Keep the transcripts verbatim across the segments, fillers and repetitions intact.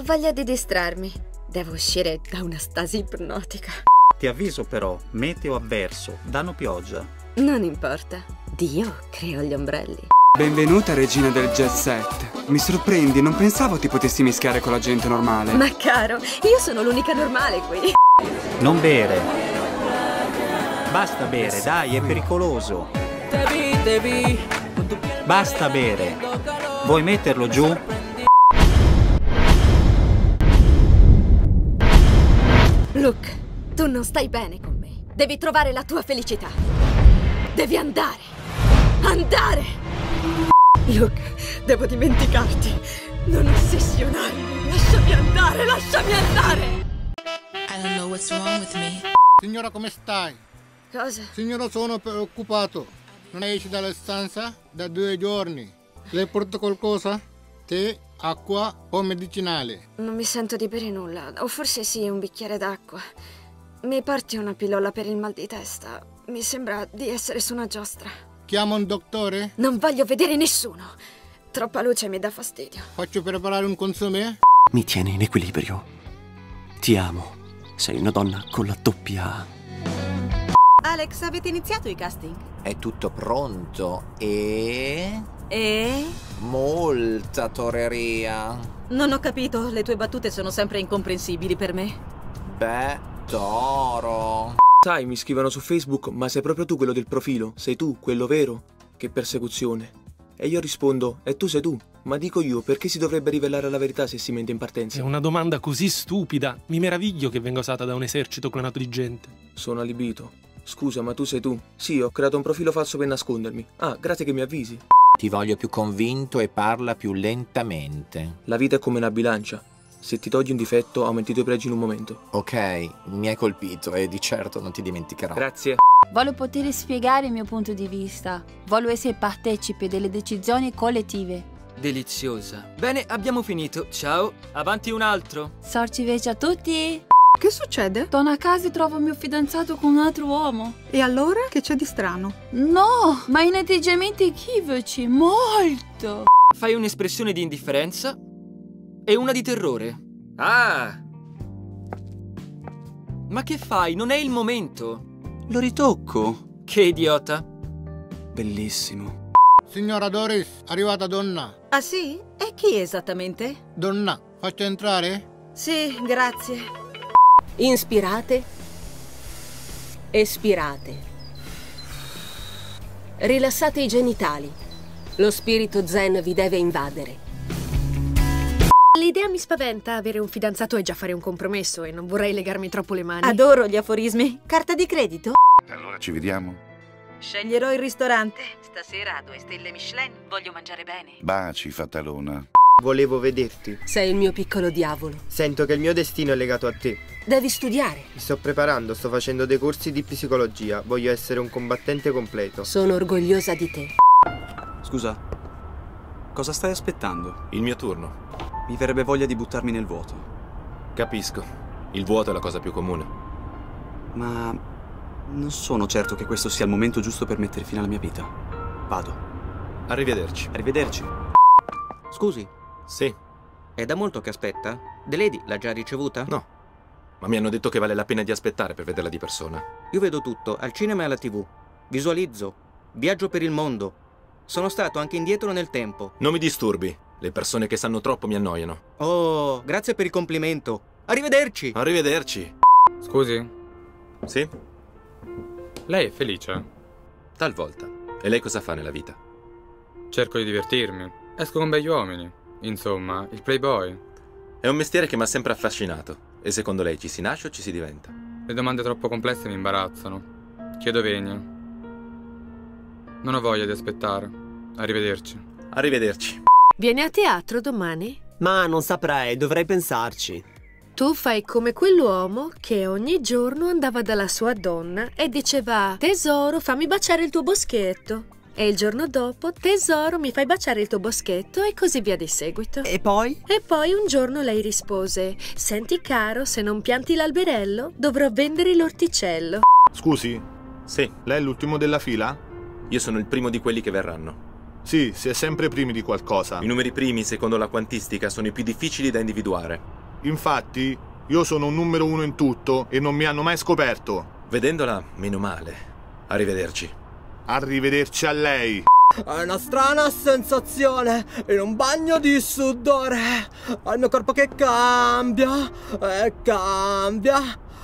voglia di distrarmi. Devo uscire da una stasi ipnotica. Ti avviso però, meteo avverso, danno pioggia. Non importa. Dio creò gli ombrelli. Benvenuta regina del jet set. Mi sorprendi, non pensavo ti potessi mischiare con la gente normale. Ma caro, io sono l'unica normale qui. Non bere. Basta bere, dai, è pericoloso. Basta bere. Vuoi metterlo giù? Luke, tu non stai bene con me. Devi trovare la tua felicità. Devi andare. Andare! Luke, devo dimenticarti. Non ossessionarmi. Lasciami andare, lasciami andare! I don't know what's wrong with me. Signora, come stai? Cosa? Signora, sono preoccupato. Non esci dalla stanza da due giorni. Le porto qualcosa? Tè, acqua o medicinale? Non mi sento di bere nulla. O forse sì, un bicchiere d'acqua. Mi porti una pillola per il mal di testa. Mi sembra di essere su una giostra. Chiamo un dottore? Non voglio vedere nessuno. Troppa luce mi dà fastidio. Faccio preparare un consomé? Mi tieni in equilibrio. Ti amo. Sei una donna con la doppia A. Alex, avete iniziato i casting? È tutto pronto e... E? molta toreria. Non ho capito, le tue battute sono sempre incomprensibili per me. Beh, toro. Sai, mi scrivono su Facebook, ma sei proprio tu quello del profilo? Sei tu, quello vero? Che persecuzione. E io rispondo, e tu sei tu. Ma dico io, perché si dovrebbe rivelare la verità se si mente in partenza? È una domanda così stupida. Mi meraviglio che venga usata da un esercito clonato di gente. Sono allibito. Scusa, ma tu sei tu? Sì, ho creato un profilo falso per nascondermi. Ah, grazie che mi avvisi. Ti voglio più convinto e parla più lentamente. La vita è come una bilancia. Se ti togli un difetto, aumenti i tuoi pregi in un momento. Ok, mi hai colpito e di certo non ti dimenticherò. Grazie. Voglio poter spiegare il mio punto di vista. Voglio essere partecipe delle decisioni collettive. Deliziosa. Bene, abbiamo finito. Ciao. Avanti un altro. Sorci veci a tutti. Che succede? Torno a casa e trovo mio fidanzato con un altro uomo. E allora? Che c'è di strano? No, ma in atteggiamenti equivoci, molto. Fai un'espressione di indifferenza e una di terrore. Ah! Ma che fai? Non è il momento. Lo ritocco. Che idiota. Bellissimo. Signora Doris, arrivata donna. Ah sì? E chi esattamente? Donna, faccio entrare? Sì, grazie. Inspirate. Espirate. Rilassate i genitali. Lo spirito zen vi deve invadere. L'idea mi spaventa. Avere un fidanzato è già fare un compromesso e non vorrei legarmi troppo le mani. Adoro gli aforismi. Carta di credito? Allora ci vediamo? Sceglierò il ristorante. Stasera a due stelle Michelin. Voglio mangiare bene. Baci, fatalona. Volevo vederti. Sei il mio piccolo diavolo. Sento che il mio destino è legato a te. Devi studiare. Mi sto preparando, sto facendo dei corsi di psicologia. Voglio essere un combattente completo. Sono orgogliosa di te. Scusa, cosa stai aspettando? Il mio turno. Mi verrebbe voglia di buttarmi nel vuoto. Capisco. Il vuoto è la cosa più comune. Ma non sono certo che questo sia il momento giusto per mettere fine alla mia vita. Vado. Arrivederci. Arrivederci. Scusi? Sì. È da molto che aspetta? The Lady l'ha già ricevuta? No. Ma mi hanno detto che vale la pena di aspettare per vederla di persona. Io vedo tutto, al cinema e alla tivù. Visualizzo. Viaggio per il mondo. Sono stato anche indietro nel tempo. Non mi disturbi. Le persone che sanno troppo mi annoiano. Oh, grazie per il complimento. Arrivederci. Arrivederci. Scusi? Sì? Lei è felice? Talvolta. E lei cosa fa nella vita? Cerco di divertirmi. Esco con begli uomini. Insomma, il playboy. È un mestiere che mi ha sempre affascinato. E secondo lei ci si nasce o ci si diventa? Le domande troppo complesse mi imbarazzano. Chiedo venia. Non ho voglia di aspettare. Arrivederci. Arrivederci. Vieni a teatro domani? Ma non saprei, dovrei pensarci. Tu fai come quell'uomo che ogni giorno andava dalla sua donna e diceva: tesoro, fammi baciare il tuo boschetto. E il giorno dopo: tesoro, mi fai baciare il tuo boschetto, e così via di seguito. E poi? E poi un giorno lei rispose: senti caro, se non pianti l'alberello dovrò vendere l'orticello. Scusi? Sì. Lei è l'ultimo della fila? Io sono il primo di quelli che verranno. Sì, si è sempre primi di qualcosa. I numeri primi, secondo la quantistica, sono i più difficili da individuare. Infatti, io sono un numero uno in tutto e non mi hanno mai scoperto. Vedendola, meno male. Arrivederci. Arrivederci a lei. È una strana sensazione in un bagno di sudore. È il mio corpo che cambia e cambia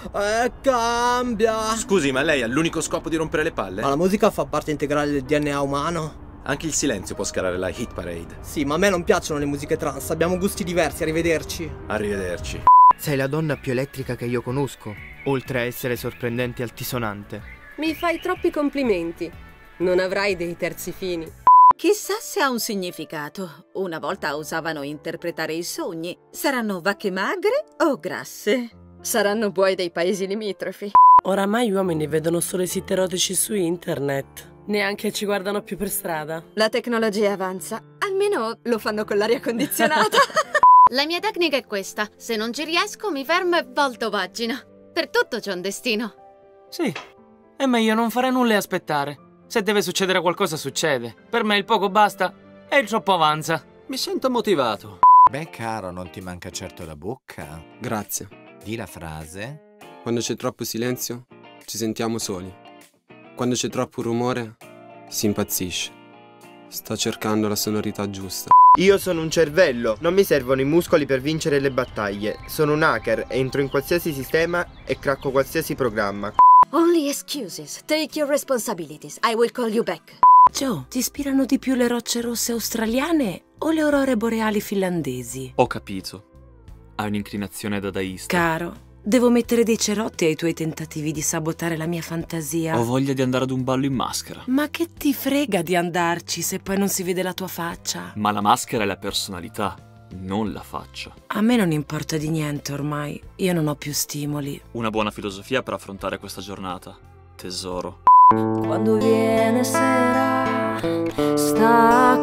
e cambia. Scusi, ma lei ha l'unico scopo di rompere le palle? Ma la musica fa parte integrale del D N A umano. Anche il silenzio può scalare la hit parade. Sì, ma a me non piacciono le musiche trans. Abbiamo gusti diversi. Arrivederci. Arrivederci. Sei la donna più elettrica che io conosco, oltre a essere sorprendente e altisonante. Mi fai troppi complimenti. Non avrai dei terzi fini. Chissà se ha un significato. Una volta usavano interpretare i sogni. Saranno vacche magre o grasse? Saranno buoi dei paesi limitrofi. Oramai gli uomini vedono solo i siti erotici su internet. Neanche ci guardano più per strada. La tecnologia avanza. Almeno lo fanno con l'aria condizionata. La mia tecnica è questa. Se non ci riesco, mi fermo e volto pagina. Per tutto c'è un destino. Sì, è meglio non fare nulla e aspettare. Se deve succedere qualcosa, succede. Per me il poco basta e il troppo avanza. Mi sento motivato. Beh, caro, non ti manca certo la bocca. Grazie. Di la frase. Quando c'è troppo silenzio, ci sentiamo soli. Quando c'è troppo rumore, si impazzisce. Sto cercando la sonorità giusta. Io sono un cervello, non mi servono i muscoli per vincere le battaglie. Sono un hacker, entro in qualsiasi sistema e cracco qualsiasi programma. Only excuses. Take your responsibilities. I will call you back. Joe, ti ispirano di più le rocce rosse australiane o le aurore boreali finlandesi? Ho capito. Hai un'inclinazione dadaista. Caro, devo mettere dei cerotti ai tuoi tentativi di sabotare la mia fantasia. Ho voglia di andare ad un ballo in maschera. Ma che ti frega di andarci se poi non si vede la tua faccia? Ma la maschera è la personalità, non la faccia. A me non importa di niente ormai. Io non ho più stimoli. Una buona filosofia per affrontare questa giornata, tesoro. Quando viene sera, sta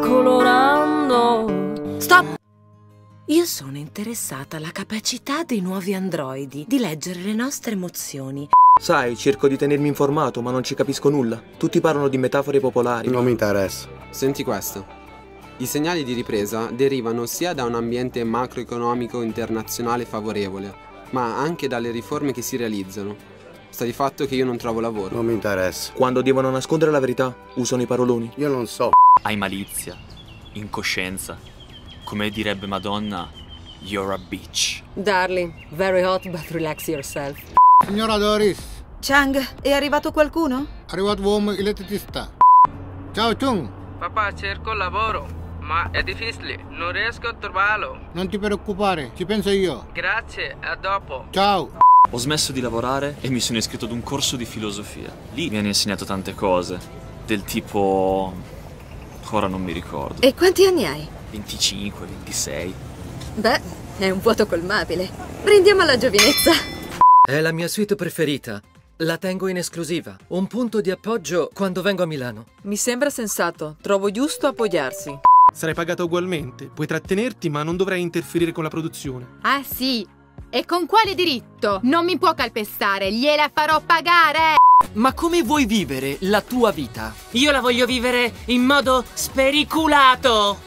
colorando. Stop! Io sono interessata alla capacità dei nuovi androidi di leggere le nostre emozioni. Sai, cerco di tenermi informato, ma non ci capisco nulla. Tutti parlano di metafore popolari. Non mi interessa. Senti questo. I segnali di ripresa derivano sia da un ambiente macroeconomico internazionale favorevole, ma anche dalle riforme che si realizzano. Sta di fatto che io non trovo lavoro. Non mi interessa. Quando devono nascondere la verità, usano i paroloni. Io non so. Hai malizia, incoscienza. Come direbbe Madonna, you're a bitch. Darling, very hot but relax yourself. Signora Doris. Chang, è arrivato qualcuno? È arrivato uomo elettricista. Ciao Chung. Papà, cerco lavoro, ma è difficile, non riesco a trovarlo. Non ti preoccupare, ci penso io. Grazie, a dopo. Ciao. Ho smesso di lavorare e mi sono iscritto ad un corso di filosofia. Lì mi hanno insegnato tante cose, del tipo... ora non mi ricordo. E quanti anni hai? venticinque, ventisei. Beh, è un vuoto colmabile. Prendiamo la giovinezza. È la mia suite preferita. La tengo in esclusiva. Un punto di appoggio quando vengo a Milano. Mi sembra sensato. Trovo giusto appoggiarsi. Sarai pagata ugualmente. Puoi trattenerti, ma non dovrai interferire con la produzione. Ah sì? E con quale diritto? Non mi può calpestare, gliela farò pagare! Ma come vuoi vivere la tua vita? Io la voglio vivere in modo spericulato!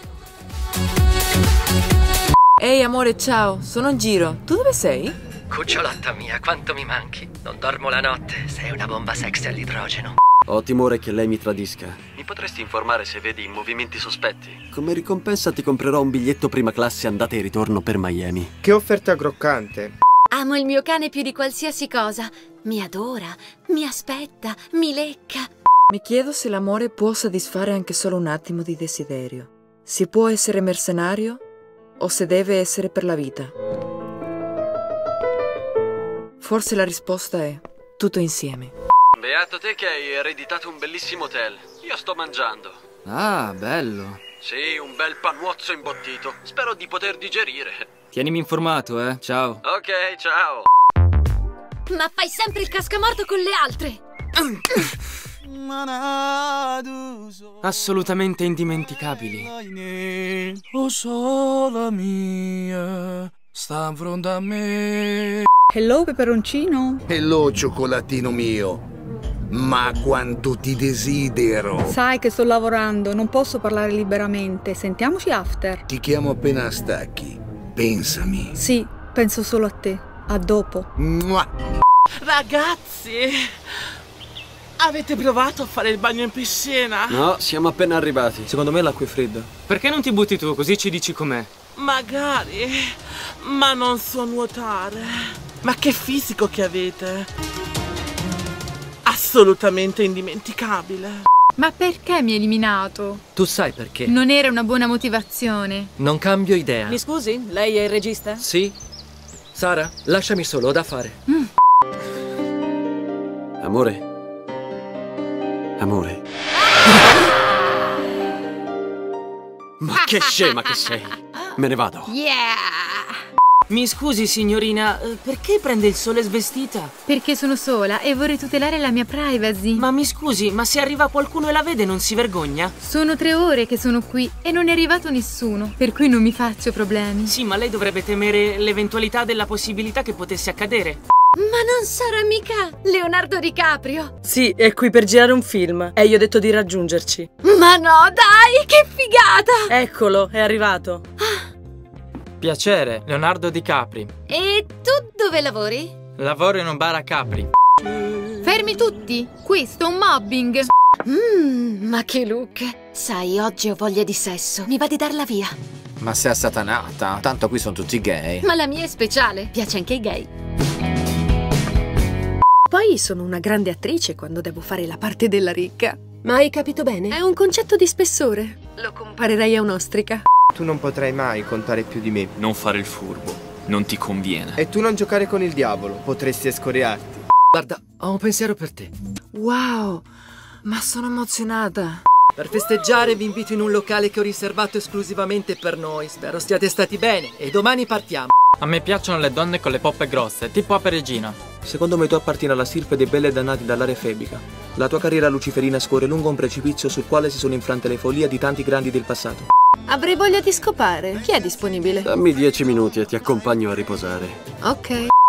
Ehi amore, ciao, sono in giro. Tu dove sei? Cucciolotta mia, quanto mi manchi. Non dormo la notte, sei una bomba sexy all'idrogeno. Ho timore che lei mi tradisca. Mi potresti informare se vedi movimenti sospetti? Come ricompensa ti comprerò un biglietto prima classe andata e ritorno per Miami. Che offerta croccante. Amo il mio cane più di qualsiasi cosa. Mi adora, mi aspetta, mi lecca. Mi chiedo se l'amore può soddisfare anche solo un attimo di desiderio. Si può essere mercenario o se deve essere per la vita? Forse la risposta è tutto insieme. Beato te che hai ereditato un bellissimo hotel. Io sto mangiando. Ah, bello. Sì, un bel panuozzo imbottito. Spero di poter digerire. Tienimi informato, eh. Ciao. Ok, ciao. Ma fai sempre il cascamorto con le altre. Assolutamente indimenticabili. Oh, sola mia, sta in fronte a me. Hello, peperoncino. Hello, cioccolatino mio. Ma quanto ti desidero. Sai che sto lavorando, non posso parlare liberamente. Sentiamoci after. Ti chiamo appena stacchi. Pensami. Sì, Penso solo a te. A dopo. Mua. Ragazzi, avete provato a fare il bagno in piscina? No, siamo appena arrivati. Secondo me l'acqua è fredda. Perché non ti butti tu, così ci dici com'è? Magari, ma non so nuotare. Ma che fisico che avete! Assolutamente indimenticabile. Ma perché mi hai eliminato? Tu sai perché? Non era una buona motivazione. Non cambio idea. Mi scusi, lei è il regista? Sì. Sara, lasciami solo, ho da fare. Mm. Amore. Amore. Ma che scema che sei. Me ne vado. Yeah! Mi scusi, signorina, perché prende il sole svestita? Perché sono sola e vorrei tutelare la mia privacy. Ma mi scusi, ma se arriva qualcuno e la vede non si vergogna? Sono tre ore che sono qui e non è arrivato nessuno, per cui non mi faccio problemi. Sì, ma lei dovrebbe temere l'eventualità della possibilità che potesse accadere. Ma non sarà mica Leonardo DiCaprio? Sì, è qui per girare un film e io ho detto di raggiungerci. Ma no, dai, che figata! Eccolo, è arrivato. Piacere, Leonardo DiCaprio. E tu dove lavori? Lavoro in un bar a Capri. Fermi tutti! Questo è un mobbing! Mmm, ma che look! Sai, oggi ho voglia di sesso, mi va di darla via. Ma sei assatanata, tanto qui sono tutti gay. Ma la mia è speciale, piace anche ai gay. Poi sono una grande attrice quando devo fare la parte della ricca. Ma hai capito bene? È un concetto di spessore. Lo comparerei a un'ostrica. Tu non potrai mai contare più di me. Non fare il furbo, non ti conviene. E tu non giocare con il diavolo, potresti escoriarti. Guarda, ho un pensiero per te. Wow, ma sono emozionata. Per festeggiare vi invito in un locale che ho riservato esclusivamente per noi. Spero stiate stati bene e domani partiamo. A me piacciono le donne con le poppe grosse, tipo a Peregina. Secondo me tu appartieni alla stirpe dei belli e dannati dall'area febica. La tua carriera luciferina scorre lungo un precipizio sul quale si sono infrante le follie di tanti grandi del passato. Avrei voglia di scopare. Chi è disponibile? Dammi dieci minuti e ti accompagno a riposare. Ok.